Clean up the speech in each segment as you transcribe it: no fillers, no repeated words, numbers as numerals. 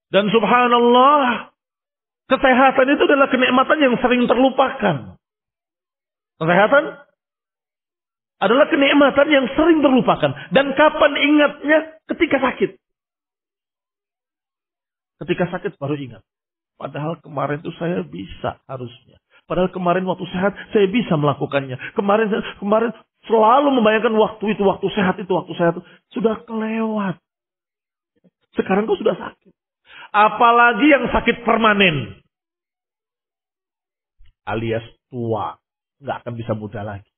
Dan subhanallah, kesehatan itu adalah kenikmatan yang sering terlupakan. Kesehatan adalah kenikmatan yang sering terlupakan. Dan kapan ingatnya? Ketika sakit. Ketika sakit baru ingat. Padahal kemarin itu saya bisa harusnya. Padahal kemarin waktu sehat saya bisa melakukannya. Kemarin selalu membayangkan waktu itu, waktu sehat itu, waktu sehat itu. Sudah kelewat. Sekarang kau sudah sakit. Apalagi yang sakit permanen. Alias tua. Nggak akan bisa muda lagi.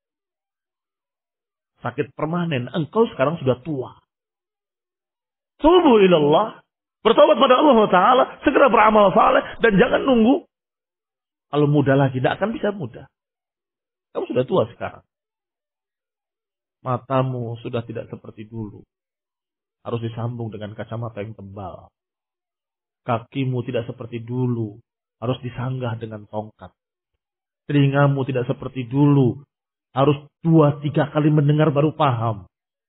Sakit permanen. Engkau sekarang sudah tua. Tubu ilallah. Bertobat pada Allah Ta'ala. Segera beramal saleh. Dan jangan nunggu. Kalau muda lagi. Tidak akan bisa muda. Kamu sudah tua sekarang. Matamu sudah tidak seperti dulu. Harus disambung dengan kacamata yang tebal. Kakimu tidak seperti dulu. Harus disanggah dengan tongkat. Telingamu tidak seperti dulu. Harus 2-3 kali mendengar baru paham.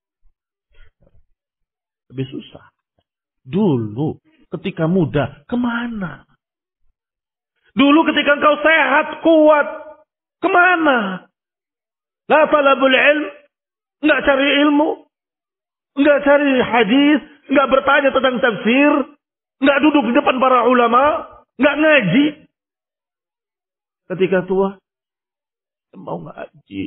Lebih susah. Dulu ketika muda kemana? Dulu ketika engkau sehat, kuat, kemana? La talabul ilm. Enggak cari ilmu. Enggak cari hadis. Enggak bertanya tentang tafsir. Enggak duduk di depan para ulama. Enggak ngaji. Ketika tua, mau ngaji.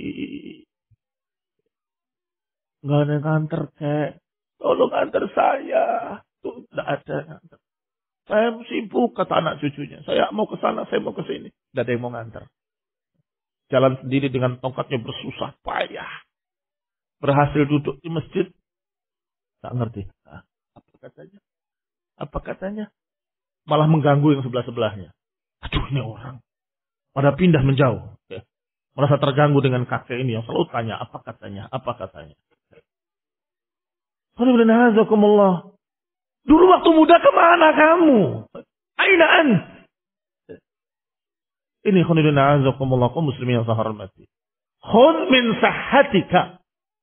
Enggak ada yang nganter, kek. Tolong antar saya. Tuh, enggak ada yang nganter. Saya sibuk, kata anak cucunya. Saya mau ke sana, saya mau ke sini. Enggak ada yang mau nganter. Jalan sendiri dengan tongkatnya bersusah payah. Berhasil duduk di masjid. Tak ngerti. Apa katanya? Apa katanya? Malah mengganggu yang sebelah-sebelahnya. Aduh, ini orang. Pada pindah menjauh. Ya. Merasa terganggu dengan kakek ini yang selalu tanya. Apa katanya? Apa katanya? Dulu waktu muda kemana kamu? Aina an? Ini khonidun a'azakumullah kaum muslimin yang saya hormati. Khud min sahhatika.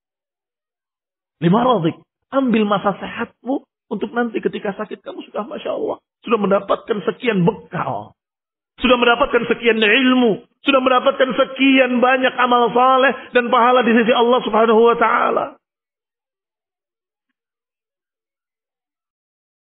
Lima radik. Ambil masa sehatmu untuk nanti ketika sakit kamu sudah Masya Allah. Sudah mendapatkan sekian bekal. Sudah mendapatkan sekian ilmu. Sudah mendapatkan sekian banyak amal saleh dan pahala di sisi Allah Subhanahu wa ta'ala.